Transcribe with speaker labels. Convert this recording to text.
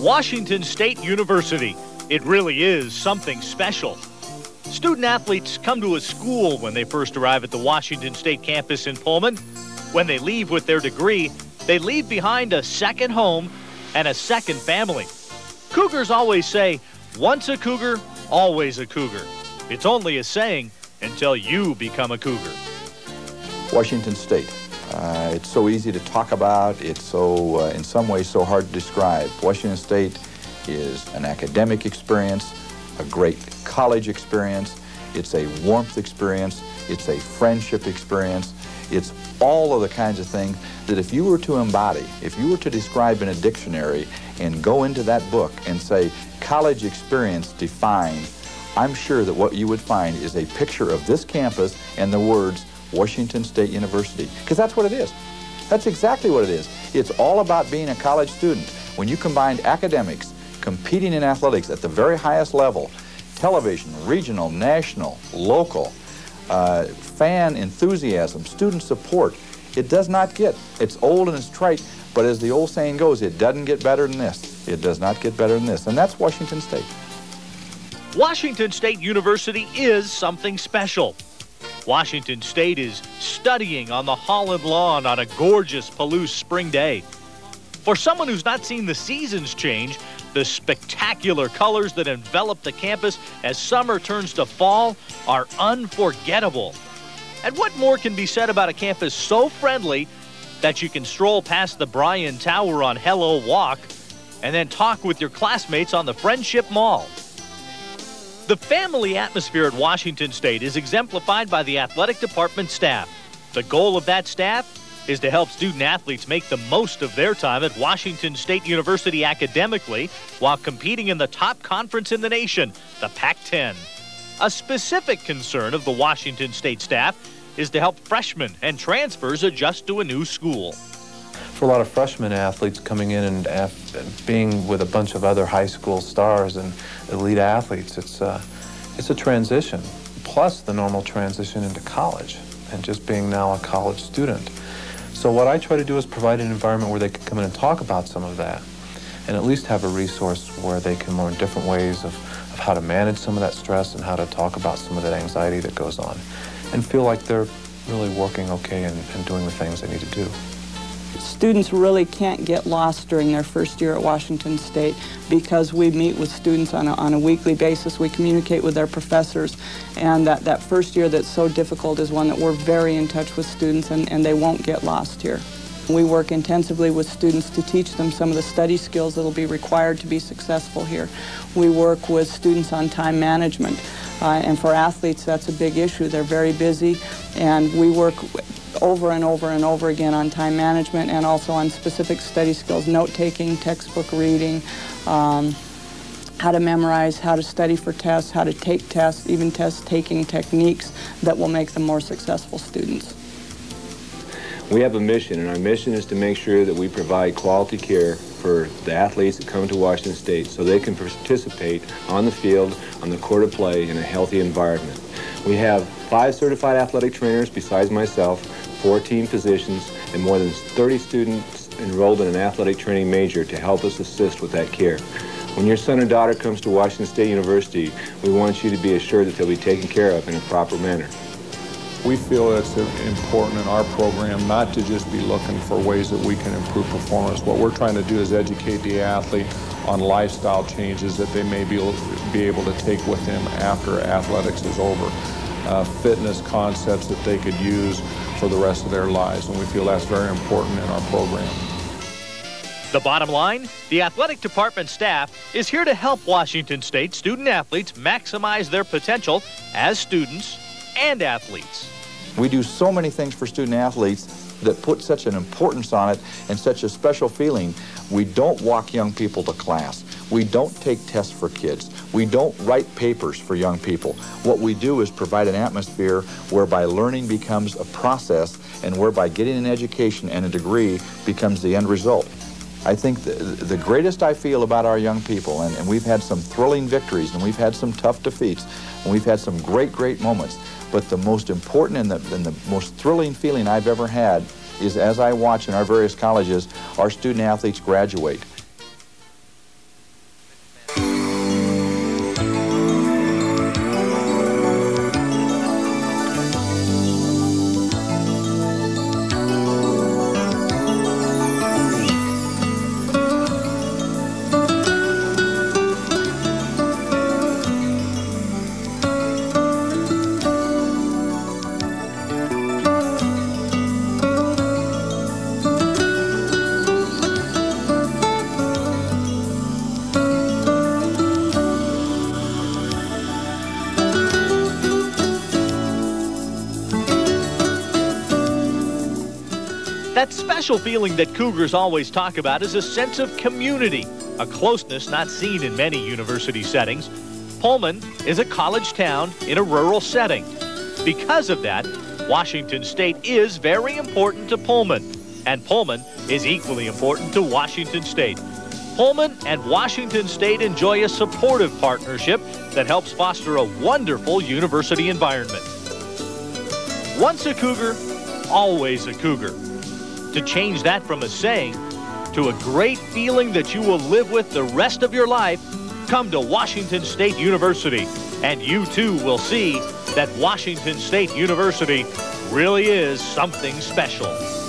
Speaker 1: Washington State University. It really is something special. Student athletes come to a school when they first arrive at the Washington State campus in Pullman. When they leave with their degree, they leave behind a second home and a second family. Cougars always say, once a Cougar, always a Cougar. It's only a saying until you become a Cougar.
Speaker 2: Washington State. It's so easy to talk about. It's so, in some ways, so hard to describe. Washington State is an academic experience, a great college experience. It's a warmth experience. It's a friendship experience. It's all of the kinds of things that if you were to embody, if you were to describe in a dictionary and go into that book and say, college experience defined, I'm sure that what you would find is a picture of this campus and the words Washington State University, because that's what it is. That's exactly what it is. It's all about being a college student. When you combine academics, competing in athletics at the very highest level, television, regional, national, local, fan enthusiasm, student support, it does not get, it's old and it's trite, but as the old saying goes, it doesn't get better than this. It does not get better than this, and that's Washington State.
Speaker 1: Washington State University is something special. Washington State is studying on the Holland lawn on a gorgeous Palouse spring day. For someone who's not seen the seasons change, the spectacular colors that envelop the campus as summer turns to fall are unforgettable. And what more can be said about a campus so friendly that you can stroll past the Bryan Tower on Hello Walk and then talk with your classmates on the Friendship Mall? The family atmosphere at Washington State is exemplified by the athletic department staff. The goal of that staff is to help student athletes make the most of their time at Washington State University academically while competing in the top conference in the nation, the Pac-10. A specific concern of the Washington State staff is to help freshmen and transfers adjust to a new school.
Speaker 3: For a lot of freshman athletes coming in and being with a bunch of other high school stars and elite athletes, it's a transition, plus the normal transition into college and just being now a college student. So what I try to do is provide an environment where they can come in and talk about some of that and at least have a resource where they can learn different ways of how to manage some of that stress and how to talk about some of that anxiety that goes on and feel like they're really working okay and doing the things they need to do.
Speaker 4: Students really can't get lost during their first year at Washington State because we meet with students on a weekly basis. We communicate with their professors, and that first year that's so difficult is one that we're very in touch with students, and they won't get lost here. We work intensively with students to teach them some of the study skills that will be required to be successful here. We work with students on time management, and for athletes that's a big issue. They're very busy, and we work over and over and over again on time management and also on specific study skills, note-taking, textbook reading, how to memorize, how to study for tests, how to take tests, even test-taking techniques that will make them more successful students.
Speaker 5: We have a mission, and our mission is to make sure that we provide quality care for the athletes that come to Washington State so they can participate on the field, on the court of play in a healthy environment. We have 5 certified athletic trainers besides myself, 14 positions, and more than 30 students enrolled in an athletic training major to help us assist with that care. When your son or daughter comes to Washington State University, we want you to be assured that they'll be taken care of in a proper manner.
Speaker 6: We feel it's important in our program not to just be looking for ways that we can improve performance. What we're trying to do is educate the athlete on lifestyle changes that they may be able to take with them after athletics is over. Fitness concepts that they could use for the rest of their lives, and we feel that's very important in our program.
Speaker 1: The bottom line, the athletic department staff is here to help Washington State student athletes maximize their potential as students and athletes.
Speaker 2: We do so many things for student athletes that put such an importance on it and such a special feeling. We don't walk young people to class. We don't take tests for kids. We don't write papers for young people. What we do is provide an atmosphere whereby learning becomes a process and whereby getting an education and a degree becomes the end result. I think the greatest I feel about our young people, and we've had some thrilling victories and we've had some tough defeats and we've had some great moments, but the most important and the most thrilling feeling I've ever had is as I watch in our various colleges our student athletes graduate.
Speaker 1: That special feeling that Cougars always talk about is a sense of community, a closeness not seen in many university settings. Pullman is a college town in a rural setting. Because of that, Washington State is very important to Pullman, and Pullman is equally important to Washington State. Pullman and Washington State enjoy a supportive partnership that helps foster a wonderful university environment. Once a Cougar, always a Cougar. To change that from a saying to a great feeling that you will live with the rest of your life, come to Washington State University, and you too will see that Washington State University really is something special.